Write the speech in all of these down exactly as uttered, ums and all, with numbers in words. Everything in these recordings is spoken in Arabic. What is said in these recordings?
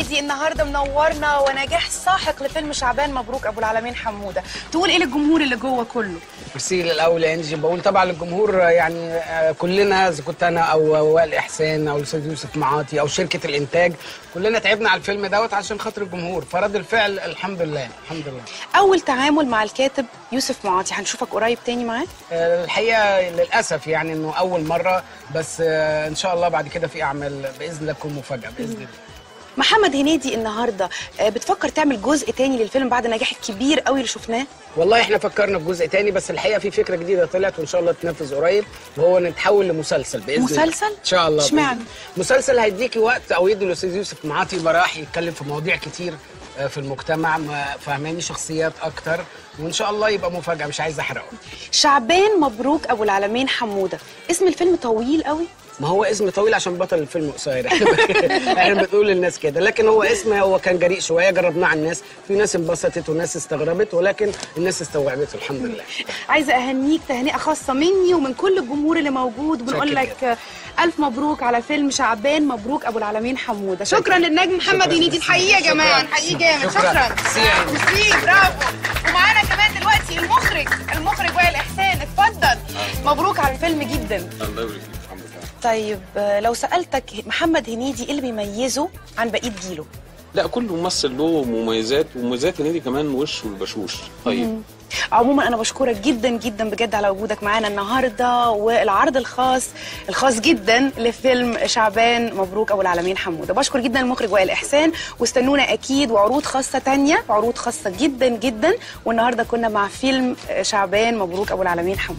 هنيدي النهارده منورنا ونجاح ساحق لفيلم شعبان مبروك ابو العالمين حموده. تقول ايه للجمهور اللي جوه كله؟ ميرسي الاول يا انجي. بقول طبعا للجمهور يعني كلنا، اذا كنت انا او وائل احسان او الاستاذ يوسف معاطي او شركه الانتاج، كلنا تعبنا على الفيلم دوت عشان خاطر الجمهور، فرد الفعل الحمد لله الحمد لله. اول تعامل مع الكاتب يوسف معاطي، هنشوفك قريب تاني معاه؟ الحقيقه للاسف يعني انه اول مره، بس ان شاء الله بعد كده في اعمال باذن الله تكون مفاجاه باذن الله. محمد هنيدي النهارده بتفكر تعمل جزء تاني للفيلم بعد النجاح الكبير قوي اللي شفناه؟ والله احنا فكرنا في جزء تاني، بس الحقيقه في فكره جديده طلعت وان شاء الله تنفذ قريب، وهو نتحول لمسلسل باذن الله. مسلسل؟ ان شاء الله. اشمعنى؟ مسلسل هيديكي وقت او يدي الاستاذ يوسف معاطي يبقى راح يتكلم في مواضيع كتير في المجتمع، فهماني شخصيات اكتر، وان شاء الله يبقى مفاجاه مش عايز احرقه. شعبان مبروك ابو العالمين حموده، اسم الفيلم طويل قوي. ما هو اسم طويل عشان بطل الفيلم قصير. احنا بنقول للناس كده، لكن هو اسم هو كان جريء شويه، جربناه على الناس، في ناس انبسطت وناس استغربت، ولكن الناس استوعبته الحمد لله. عايزه اهنيك تهنئه خاصه مني ومن كل الجمهور اللي موجود، وبنقول لك الف مبروك على فيلم شعبان مبروك ابو العالمين حموده. شكرا للنجم محمد هنيدي، نحييه يا جماعه، نحييه جامد. شكرا ميرسي برافو. ومعانا كمان دلوقتي المخرج المخرج وائل احسان، اتفضل. مبروك على الفيلم جدا. الله يبارك فيك. الحمد لله. طيب لو سالتك محمد هنيدي ايه اللي بيميزه عن بقيه جيله؟ لا، كل ممثل له مميزات، ومميزات هنيدي كمان وشه البشوش. طيب عموما انا بشكرك جدا جدا بجد على وجودك معانا النهارده، والعرض الخاص الخاص جدا لفيلم شعبان مبروك ابو العالمين حموده. بشكر جدا المخرج وائل احسان، واستنونا اكيد وعروض خاصه تانية، وعروض خاصه جدا جدا. والنهارده كنا مع فيلم شعبان مبروك ابو العالمين حموده.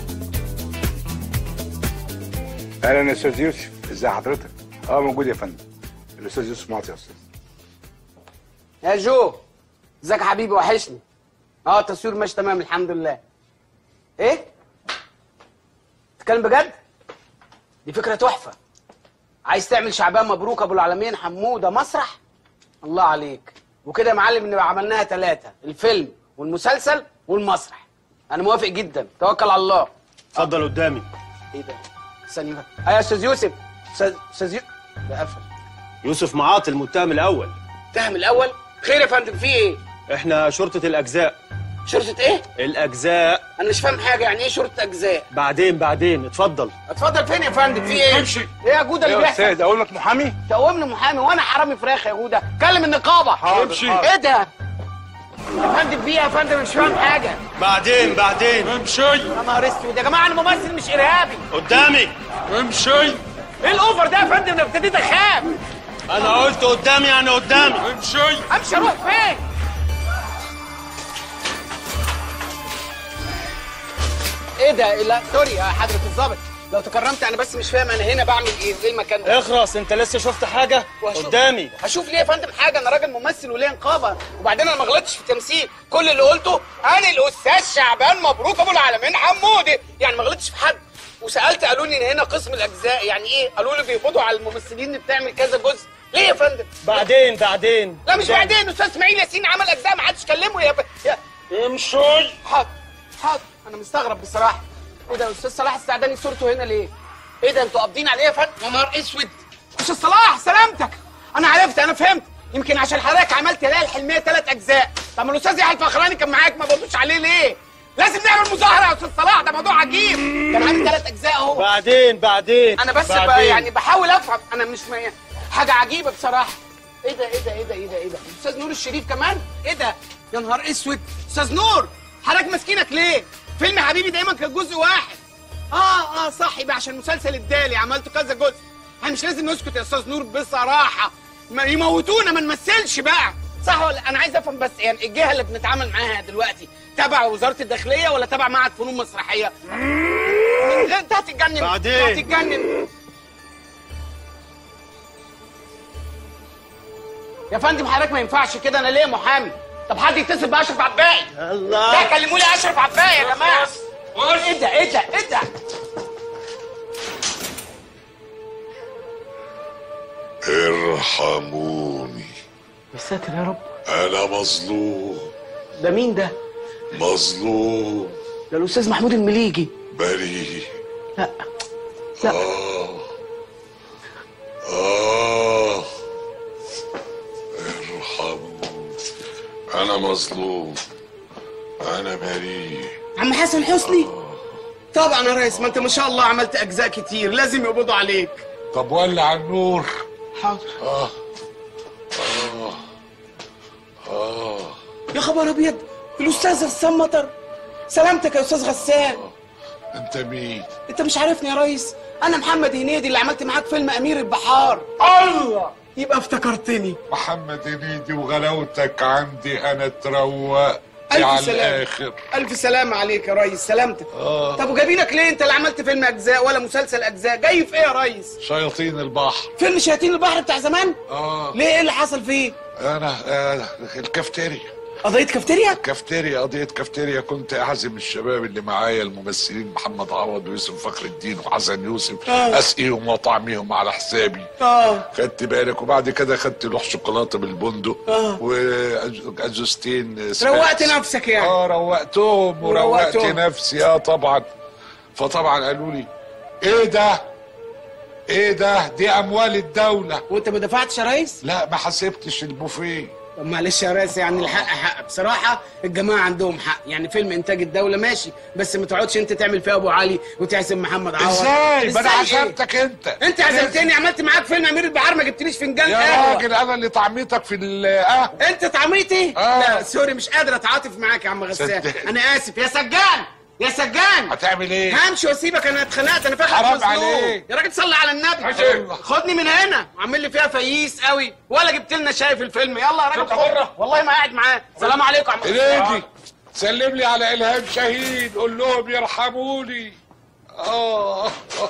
اهلا يا استاذ يوسف، ازي حضرتك؟ اه موجود يا فندم. الاستاذ يوسف معاطي يا استاذ. يا جو، ازيك يا حبيبي؟ وحشني. اه التصوير ماشي تمام الحمد لله. ايه؟ تتكلم بجد؟ دي فكره تحفه. عايز تعمل شعبان مبروك ابو العالمين حموده مسرح؟ الله عليك. وكده يا معلم نبقى عملناها ثلاثه، الفيلم والمسلسل والمسرح. انا موافق جدا، توكل على الله. اتفضل قدامي. ايه ده؟ ثانيه بقى. ايوه يا استاذ يوسف. استاذ استاذ يوسف ده قفل. يوسف معاطي المتهم الاول. المتهم الاول؟ خير يا فندم، في ايه؟ احنا شرطه الاجزاء. شرطه ايه؟ الاجزاء. انا مش فاهم حاجه، يعني ايه شرطه اجزاء؟ بعدين بعدين اتفضل. اتفضل فين يا فندم؟ في ايه؟ امشي. ايه يا جوده اللي بيحصل؟ يا استاذ اقول لك محامي؟ تقومني محامي وانا حرامي فراخ يا جوده؟ كلم النقابه. امشي. ايه ده؟ يا فندم في ايه يا فندم؟ مش فاهم حاجه. بعدين بعدين. امشي. يا نهار اسود يا جماعه، انا ممثل مش ارهابي. قدامي. امشي. ايه الاوفر ده يا فندم؟ انا ابتديت اخاف. انا قلت قدامي يعني قدامي. امشي. امشي اروح فين؟ ايه ده؟ لا سوري يا حضره الظابط، لو تكرمت انا بس مش فاهم انا هنا بعمل ايه؟ ايه المكان ده؟ اخرس، انت لسه شفت حاجه؟ وهشوف. قدامي. هشوف ليه يا فندم حاجه؟ انا راجل ممثل وليه نقابه، وبعدين انا ما غلطتش في التمثيل، كل اللي قلته انا الاستاذ شعبان مبروك ابو العالمين حموده، يعني ما غلطتش في حد. وسالت قالوا لي ان هنا قسم الاجزاء، يعني ايه؟ قالوا لي بيقبضوا على الممثلين اللي بتعمل كذا جزء. ليه يا فندم؟ بعدين بعدين. لا مش بعدين، استاذ اسماعيل ياسين عمل اجزاء ما حدش كلمه يا, ف... يا... امشي. حاضر حاضر. انا مستغرب بصراحه. ايه ده استاذ صلاح السعداني صورته هنا ليه؟ ايه ده انتوا قابضين عليه يا فندم؟ يا نهار اسود. استاذ صلاح سلامتك. انا عرفت، انا فهمت، يمكن عشان حضرتك عملت ليالي الحلميه ثلاث اجزاء. طب ما الاستاذ يحيى الفخراني كان معاك، ما بردوش عليه ليه؟ لازم نعمل مظاهره يا استاذ صلاح، ده موضوع عجيب. كان عامل ثلاث اجزاء اهو. بعدين بعدين. انا بس بعدين. بقى يعني بحاول افهم، انا مش م... حاجه عجيبه بصراحه. ايه ده ايه ده ايه ده ايه ده ايه ده؟ استاذ نور الشريف كمان؟ ايه ده؟ يا نهار اسود. استاذ نور حضرتك ماسكينك ليه؟ فيلم حبيبي دايما كان جزء واحد. اه اه صح، يبقى عشان مسلسل الدالي عملته كذا جزء. احنا مش لازم نسكت يا استاذ نور بصراحه، ما يموتونا ما نمثلش بقى، صح ولا؟ انا عايز افهم بس، يعني الجهه اللي بنتعامل معاها دلوقتي تبع وزاره الداخليه ولا تبع معهد فنون مسرحيه؟ انت هتتجنن. بعدين. هتتجنن يا فندم. حضرتك ما ينفعش كده، انا ليا محامي. طب حد يتصل باشرف عباقي. الله. لا كلموا لي اشرف عباقي يا جماعه. ايه ده ايه ده ايه ده؟ ارحموني. يا ساتر يا رب. انا مظلوم. ده مين ده؟ مظلوم. ده الاستاذ محمود المليجي. بريء. لا لا. آه. آه. انا مظلوم، انا بريء. عم حسن حسني؟ طبعا يا ريس، ما انت ما شاء الله عملت اجزاء كتير، لازم يقبضوا عليك. طب ولع النور. حاضر. اه اه اه يا خبر ابيض، الاستاذ غسان مطر. سلامتك يا استاذ غسان. انت مين؟ انت مش عارفني يا ريس؟ انا محمد هنيدي اللي عملت معاك فيلم امير البحار. الله، يبقى افتكرتني. محمد هنيدي وغلاوتك عندي انا اتروقت ألف على سلامة. الاخر. الف سلامة عليك يا ريس، سلامتك. آه. طب وجايبينك ليه؟ انت اللي عملت فيلم اجزاء ولا مسلسل اجزاء، جاي في ايه يا ريس؟ شياطين البحر. فيلم شياطين البحر بتاع زمان؟ اه ليه، ايه اللي حصل فيه؟ انا آه الكافتيريا قضية كافتيريا؟ كافتيريا قضية كافتيريا. كنت أعزم الشباب اللي معايا الممثلين محمد عوض ويوسف فخر الدين وحسن يوسف، آه. أسقيهم وأطعميهم على حسابي. اه خدت بالك؟ وبعد كده خدت لوح شوكولاتة بالبندق آه. وأجوستين روقت نفسك يعني. اه روقتهم وروقت وروقتهم. نفسي. اه طبعا. فطبعا قالوا لي ايه ده؟ ايه ده؟ دي اموال الدولة. وانت ما دفعتش يا ريس؟ لا ما حسبتش البوفيه. طب معلش يا ريس، يعني الحق حق بصراحة، الجماعة عندهم حق، يعني فيلم إنتاج الدولة ماشي، بس ما تقعدش أنت تعمل فيها أبو علي وتعزم محمد عوض. ازاي؟ ما انا إزاي إيه؟ عزمتك انت. أنت عزمتني، عملت معاك فيلم أمير البحار، ما جبتليش فنجان يا قهوة. راجل انا اللي طعميتك في القهوة. أنت طعميتي؟ آه. لا سوري، مش قادر أتعاطف معاك يا عم غسان، صدقني. أنا آسف يا سجان، يا سجان. هتعمل ايه؟ همشي واسيبك، انا اتخنقت، انا فاكر حرام مظلوم. عليك. يا راجل صلي على النبي. حسين. خدني من هنا، وعامل لي فيها فييس قوي، ولا جبت لنا شاي في الفيلم. يلا يا راجل بره، والله ما قاعد معاه. سلام عليكم يا عم هنيدي سلم لي على الهام شاهين، قول لهم يرحموني. اه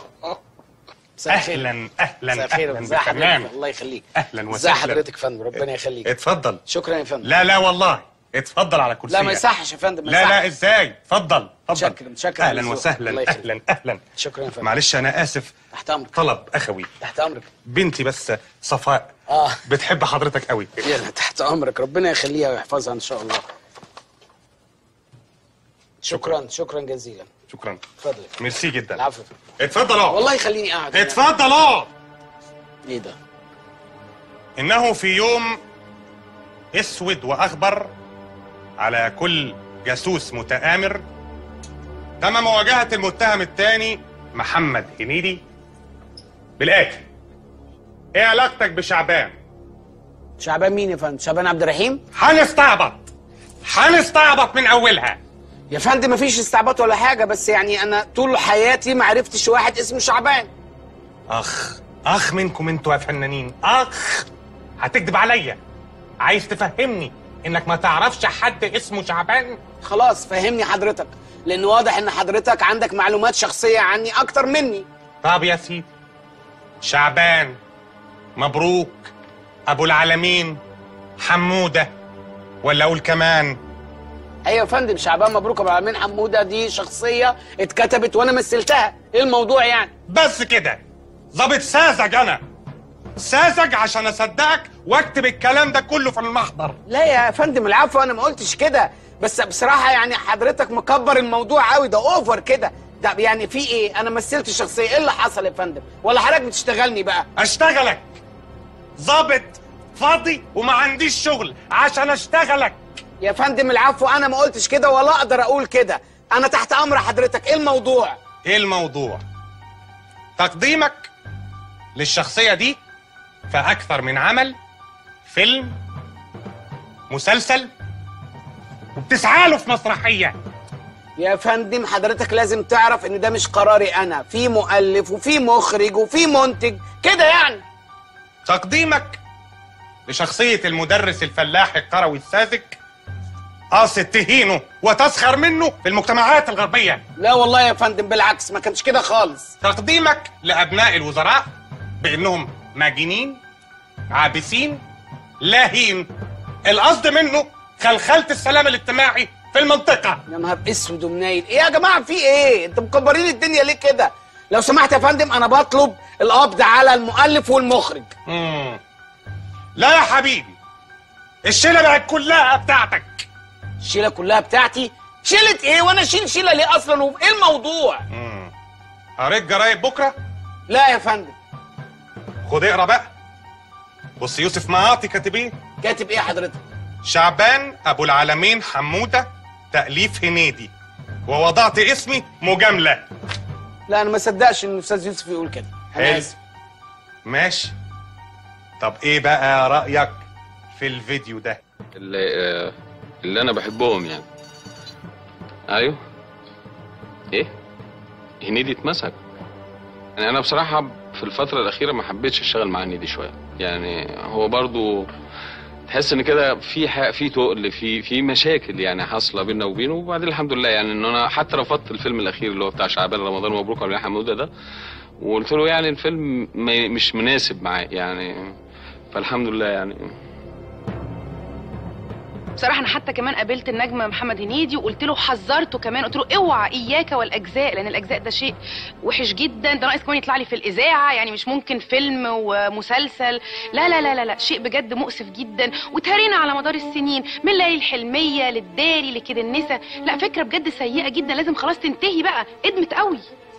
اهلا اهلا مساء الخير، اهلا ازي حضرتك؟ بالفنان. الله يخليك. اهلا ازي وسهلا. حضرتك يا فندم؟ ربنا يخليك. اتفضل. شكرا يا فندم. لا لا والله اتفضل على كرسي. لا ما يصحش يا فندم، ما لا لا يصحش. ازاي؟ اتفضل اتفضل. متشكر متشكر على اهلا الذوق. وسهلا الله يخليك. اهلا اهلا. شكرا يا فندم. معلش انا اسف. تحت امرك. طلب اخوي. تحت امرك. بنتي بس صفاء اه بتحب حضرتك قوي. يلا تحت امرك، ربنا يخليها ويحفظها ان شاء الله. شكرا شكرا جزيلا. شكرا. اتفضل. ميرسي جدا. العفو. اتفضل اقعد. والله يخليني قاعد. اتفضل اقعد. ايه ده؟ إنه في يوم أسود وأخضر على كل جاسوس متآمر تم مواجهة المتهم الثاني محمد هنيدي بالآتي: إيه علاقتك بشعبان؟ شعبان مين يا فندم؟ شعبان عبد الرحيم؟ هنستعبط هنستعبط من أولها. يا فندم مفيش استعباط ولا حاجة، بس يعني أنا طول حياتي ما عرفتش واحد اسمه شعبان. أخ أخ منكم أنتوا يا فنانين، أخ هتكذب عليا؟ عايز تفهمني إنك ما تعرفش حد اسمه شعبان؟ خلاص فهمني حضرتك، لأن واضح إن حضرتك عندك معلومات شخصية عني أكتر مني. طب يا سيدي، شعبان، مبروك، أبو العالمين، حمودة، ولا أقول كمان؟ أيوة يا فندم، شعبان مبروك أبو العالمين حمودة دي شخصية اتكتبت وأنا مثلتها، إيه الموضوع يعني؟ بس كده، ظابط ساذج أنا، ساذج عشان أصدقك وأكتب الكلام ده كله في المحضر. لا يا فندم العفو، أنا ما قلتش كده، بس بصراحة يعني حضرتك مكبر الموضوع قوي، ده أوفر كده، ده يعني في إيه؟ أنا مثلت الشخصية، إيه اللي حصل يا فندم؟ ولا حضرتك بتشتغلني بقى؟ أشتغلك ظابط فاضي وما عنديش شغل عشان أشتغلك. يا فندم العفو، أنا ما قلتش كده ولا أقدر أقول كده، أنا تحت أمر حضرتك، إيه الموضوع؟ إيه الموضوع؟ تقديمك للشخصية دي في أكثر من عمل، فيلم، مسلسل، وبتسعى له في مسرحية. يا فندم حضرتك لازم تعرف إن ده مش قراري أنا، في مؤلف وفي مخرج وفي منتج كده يعني. تقديمك لشخصية المدرس الفلاح القروي الساذج قاصد تهينه وتسخر منه في المجتمعات الغربية. لا والله يا فندم بالعكس، ما كانش كده خالص. تقديمك لأبناء الوزراء بأنهم ماجنين، عابسين، لاهين، القصد منه خلخلة السلام الاجتماعي في المنطقة. يا نهار اسود ومنيل، ايه يا جماعه في ايه؟ انتوا مكبرين الدنيا ليه كده؟ لو سمحت يا فندم انا بطلب القبض على المؤلف والمخرج. مم. لا يا حبيبي، الشيلة بقت كلها بتاعتك. الشيله كلها بتاعتي؟ شيله ايه؟ وانا اشيل شيله ليه اصلا؟ وايه الموضوع؟ مم. قريت جرايد بكرة؟ لا يا فندم. خد اقرا بقى. بص يوسف معاطي كاتب ايه؟ كاتب ايه حضرتك؟ شعبان ابو العالمين حموده، تأليف هنيدي، ووضعت اسمي مجامله. لا انا ما صدقش ان الاستاذ يوسف يقول كده. انا حلو. اسف. ماشي. طب ايه بقى رأيك في الفيديو ده؟ اللي, آه، اللي انا بحبهم يعني. ايوه. ايه؟ هنيدي اتمسك. يعني انا بصراحه في الفتره الاخيره ما حبيتش اشتغل مع هنيدي شويه. يعني هو برضو تحس ان كده في ح... في تقل في في مشاكل يعني حاصله بيننا وبينه. وبعدين الحمد لله يعني ان انا حتى رفضت الفيلم الاخير اللي هو بتاع شعبان رمضان مبروك على حموده ده، وقلت له يعني الفيلم ما... مش مناسب معاه يعني. فالحمد لله يعني. بصراحه انا حتى كمان قابلت النجم محمد هنيدي وقلت له، حذرته كمان، قلت له اوعى اياك والاجزاء، لان الاجزاء ده شيء وحش جدا، ده ناقص كمان يطلع لي في الاذاعه، يعني مش ممكن فيلم ومسلسل، لا لا لا لا, لا. شيء بجد مؤسف جدا، وتهرينا على مدار السنين من ليالي الحلميه للداري لكده النسا، لا فكره بجد سيئه جدا، لازم خلاص تنتهي بقى، ادمت قوي.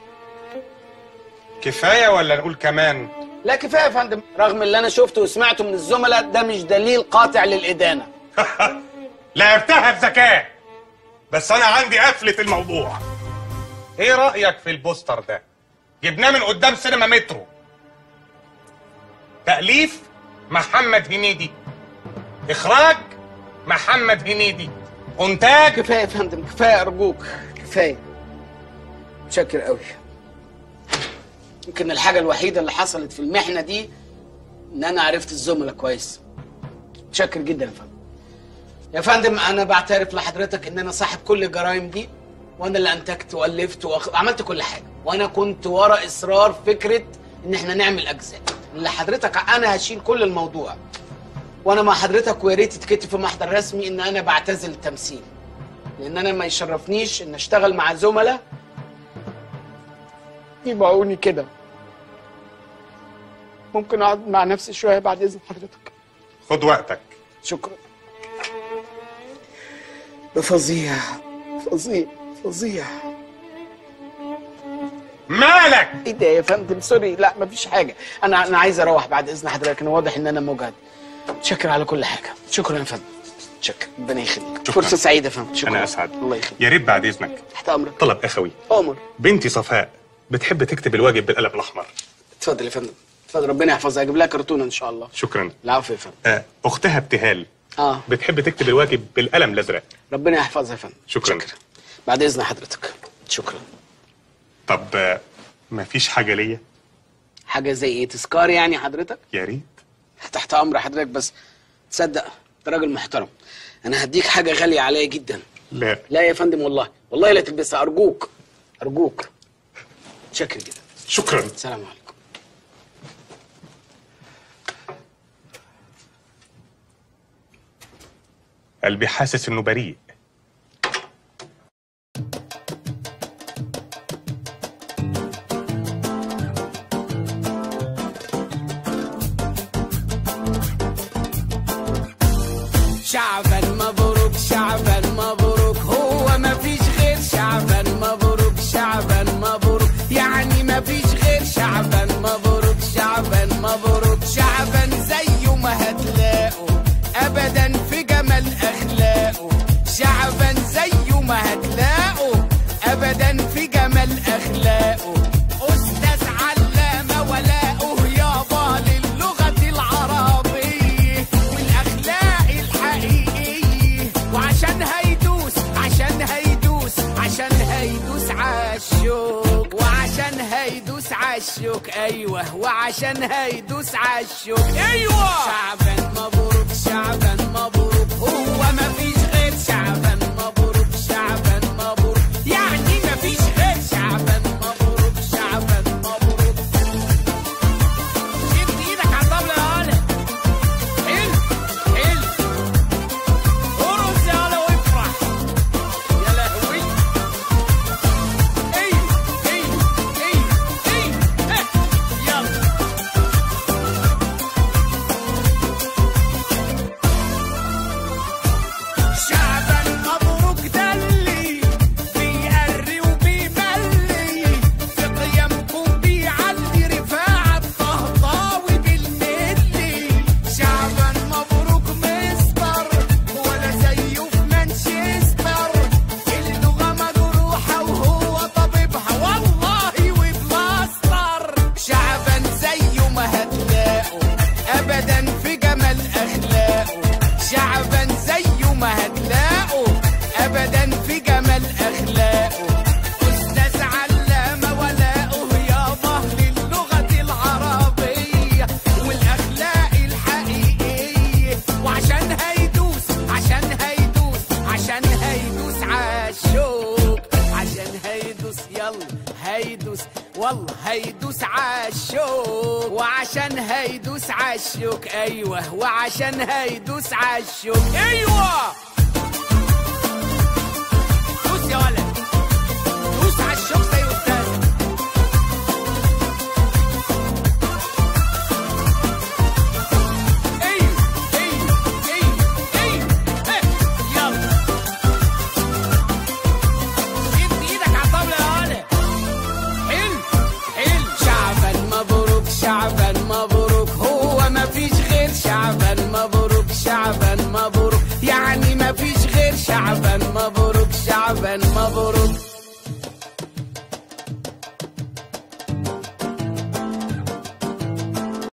كفايه ولا نقول كمان؟ لا كفايه يا فندم، رغم اللي انا شفته وسمعته من الزملاء ده مش دليل قاطع للادانه. لعبتها بذكاء، بس انا عندي قفله الموضوع. ايه رايك في البوستر ده؟ جبناه من قدام سينما مترو، تاليف محمد هنيدي، اخراج محمد هنيدي، انتاج. كفايه يا فندم، كفايه ارجوك، كفايه. متشكر قوي. يمكن الحاجه الوحيده اللي حصلت في المحنه دي ان انا عرفت الزملاء كويس. متشكر جدا يا فندم. يا فندم انا بعترف لحضرتك ان انا صاحب كل الجرائم دي، وانا اللي انتجت والفت وعملت كل حاجه، وانا كنت ورا اصرار فكره ان احنا نعمل اجزاء اللي حضرتك. انا هشيل كل الموضوع وانا مع حضرتك، ويا ريت تتكتب في محضر رسمي ان انا بعتزل التمثيل، لان انا ما يشرفنيش ان اشتغل مع زملاء يبيعوني كده. ممكن اقعد مع نفسي شويه بعد اذن حضرتك؟ خد وقتك. شكرا. ده فظيع فظيع فظيع. مالك؟ ايه ده يا فندم؟ سوري، لا مفيش حاجه، انا انا عايز اروح بعد اذن حضرتك، انا واضح ان انا مجهد. شكرا على كل حاجه. شكرا يا فندم. شكرا، ربنا يخليك. فرصه سعيده يا فندم. شكرا. انا اسعد. الله يخليك. يا ريت بعد اذنك تحت امرك. طلب اخوي. امر. بنتي صفاء بتحب تكتب الواجب بالقلم الاحمر. اتفضل يا فندم، اتفضل، ربنا يحفظها، اجيب لها كرتونه ان شاء الله. شكرا. العفو يا فندم. آه، اختها ابتهال اه بتحب تكتب الواجب بالقلم الازرق. ربنا يحفظها يا فندم. شكرا. شكرا. بعد اذن حضرتك. شكرا. طب آه، مفيش حاجه ليا؟ حاجه زي ايه؟ تذكار يعني حضرتك؟ يا ريت. تحت امر حضرتك، بس تصدق انت راجل محترم، انا هديك حاجه غاليه عليا جدا. لا لا يا فندم، والله والله لا تلبسها، ارجوك ارجوك. شكرا جدا. شكرا. السلام عليكم. قلبي حاسس انه بريء. شعبان مبروك، شعبان مبروك، هو ما فيش غير شعبان مبروك، شعبان مبروك، يعني ما فيش غير شعبان مبروك، شعبان مبروك، شعبان زيه ما هتلاقوا ابدا في جمال اخلاقه، شعبان زيه ما هتلاقوا ابدا في جمال اخلاقه، استاذ علامه ولاؤه يابا للغه العربيه والاخلاق الحقيقيه، وعشان هيدوس عشان هيدوس عشان هيدوس عالشوك، وعشان هيدوس عالشوك، ايوه، وعشان هيدوس عالشوك، ايوه. شعبان مبروك، شعبان مبروك، هو ما فيش غير شعبان مبروك، شعبان مبروك، يعني ما فيش غير شعبان مبروك، شعبان مبروك. شد ايدك على الطبلة يا هلا. حلو حلو، ارقص يا هلا وافرح. يا لهوي. ايوه ايوه ايوه ايوه، يلا. هيدوس عالشوك وعشان هيدوس عالشوك ايوه وعشان هيدوس عالشوك ايوه دوس يا ولد دوس عالشوك زي استاذ ايوه ايوه ايوه ايوه يلا شد ايدك على الطاوله يا ولد حلو حلو شعبان مبروك شعبان مبروك هو مفيش غير شعبان مبروك شعبان مبروك يعني مفيش غير شعبان مبروك شعبان مبروك